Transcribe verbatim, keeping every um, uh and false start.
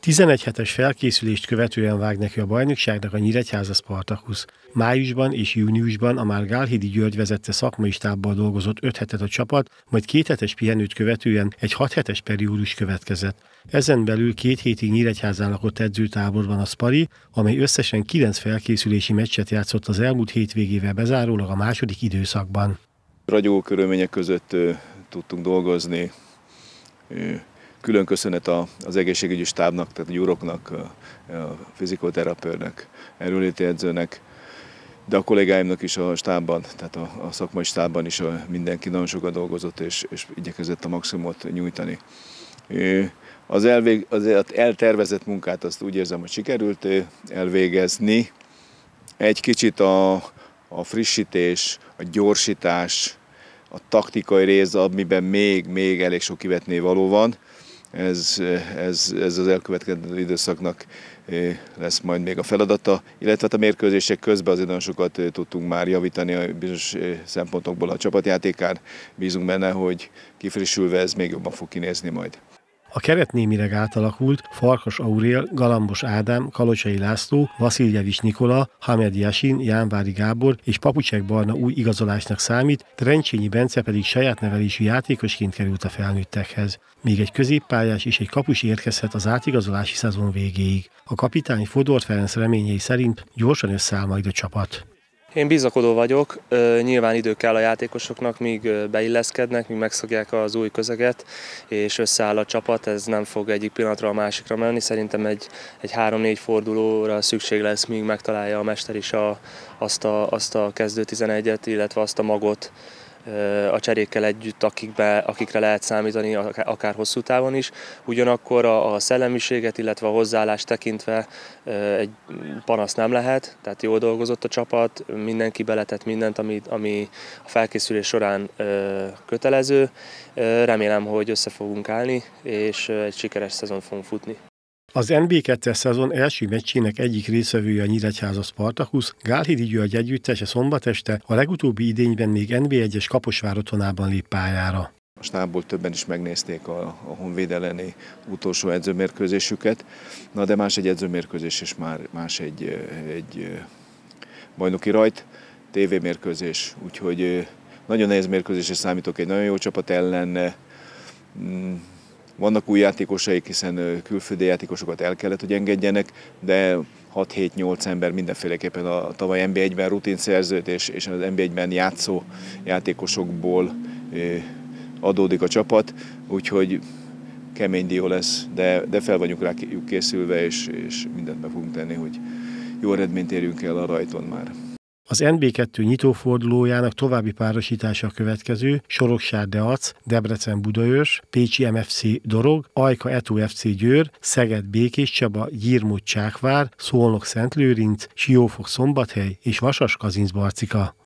tizenegy hetes felkészülést követően vág neki a bajnokságnak a Nyíregyháza Spartacus. Májusban és júniusban a már Gálhidi György vezette szakmai stábbal dolgozott öt hetet a csapat, majd két hetes pihenőt követően egy hat hetes periódus következett. Ezen belül két hétig Nyíregyházán lakott edzőtáborban a Spari, amely összesen kilenc felkészülési meccset játszott az elmúlt hétvégével bezárólag a második időszakban. Ragyogó körülmények között ö, tudtunk dolgozni. Ö, Külön köszönet az egészségügyi stábnak, tehát a gyúroknak, a fizikoterapeutnek, erőléti edzőnek, de a kollégáimnak is a stábban, tehát a, a szakmai stábban is a, mindenki nagyon sokat dolgozott, és, és igyekezett a maximumot nyújtani. Az, elvég, az eltervezett munkát azt úgy érzem, hogy sikerült elvégezni. Egy kicsit a, a frissítés, a gyorsítás, a taktikai rész, amiben még, még elég sok kivetni való van. Ez, ez, ez az elkövetkező időszaknak lesz majd még a feladata, illetve a mérkőzések közben azért nagyon sokat tudtunk már javítani a bizonyos szempontokból a csapatjátékán. Bízunk benne, hogy kifrissülve ez még jobban fog kinézni majd. A keret némileg átalakult, Farkas Aurél, Galambos Ádám, Kalocsai László, Vasiljevics Nikola, Hamed Yasin, Jánvári Gábor és Papucsek Barna új igazolásnak számít, Trencsényi Bence pedig saját nevelésű játékosként került a felnőttekhez. Még egy középpályás és egy kapus érkezhet az átigazolási szezon végéig. A kapitány Fodor Ferenc reményei szerint gyorsan összeáll majd a csapat. Én bizakodó vagyok, nyilván idő kell a játékosoknak, míg beilleszkednek, míg megszokják az új közeget, és összeáll a csapat, ez nem fog egyik pillanatra a másikra menni. Szerintem egy, egy három-négy fordulóra szükség lesz, míg megtalálja a mester is a, azt, a, azt a kezdő tizenegyet, illetve azt a magot a cserékkel együtt, akikbe, akikre lehet számítani, akár hosszú távon is. Ugyanakkor a, a szellemiséget, illetve a hozzáállást tekintve egy panasz nem lehet, tehát jól dolgozott a csapat, mindenki beletett mindent, ami, ami a felkészülés során kötelező. Remélem, hogy össze fogunk állni, és egy sikeres szezon fogunk futni. Az en bé kettes szezon első meccsének egyik részvevője a Nyíregyháza Spartacus, Gálhidi György együttese szombat este a legutóbbi idényben még en bé egyes Kaposvár otthonában lép pályára. A stábból többen is megnézték a, a Honvéd elleni utolsó edzőmérkőzésüket, na de más egy edzőmérkőzés és már más egy, egy bajnoki rajt, tévémérkőzés, úgyhogy nagyon nehéz mérkőzésre számítok egy nagyon jó csapat ellen. Vannak új játékosaik, hiszen külföldi játékosokat el kellett, hogy engedjenek, de hat-hét-nyolc ember mindenféleképpen a tavaly en bé egyben rutin szerzőt és, és az en bé egyben játszó játékosokból adódik a csapat, úgyhogy kemény dió lesz, de, de fel vagyunk rá készülve, és, és mindent be fogunk tenni, hogy jó eredményt érjünk el a rajton már. Az en bé kettő nyitófordulójának további párosítása a következő: Soroksár Deac, Debrecen Budaörs, Pécsi em ef cé Dorog, Ajka Eto ef cé Győr, Szeged Békés Csaba, Gyirmót Csákvár, Szolnok Szentlőrinc, Siófok Szombathely és Vasas Kazincbarcika.